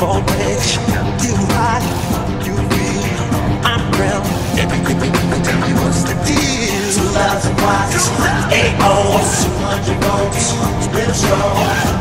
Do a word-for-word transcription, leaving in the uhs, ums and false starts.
voltage. You hot, you real, I'm real. Every creepy can tell me what's the deal. Two thousand watts, eight ohms, two hundred volts, real strong.